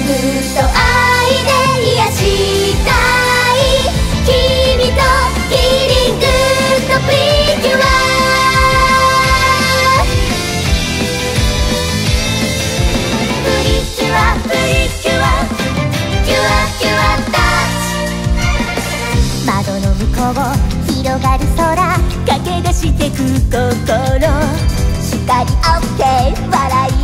と愛で癒したい君とキリングッドプリキュアプリキュアプリキュアキュアキュアタッチ窓の向こう広がる空駆け出してく心光あって笑い